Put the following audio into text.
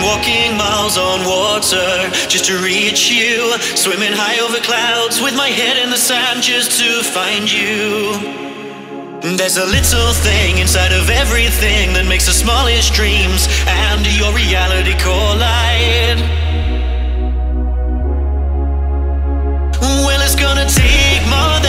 walking miles on water just to reach you. Swimming high over clouds with my head in the sand just to find you. There's a little thing inside of everything that makes the smallest dreams and your reality collide. Well, it's gonna take more than